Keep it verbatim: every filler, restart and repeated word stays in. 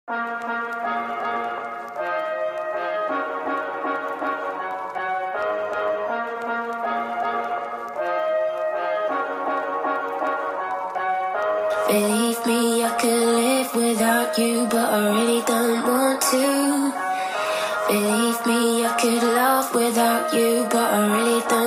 Believe me, I could live without you, but I really don't want to. Believe me, I could love without you, but I really don't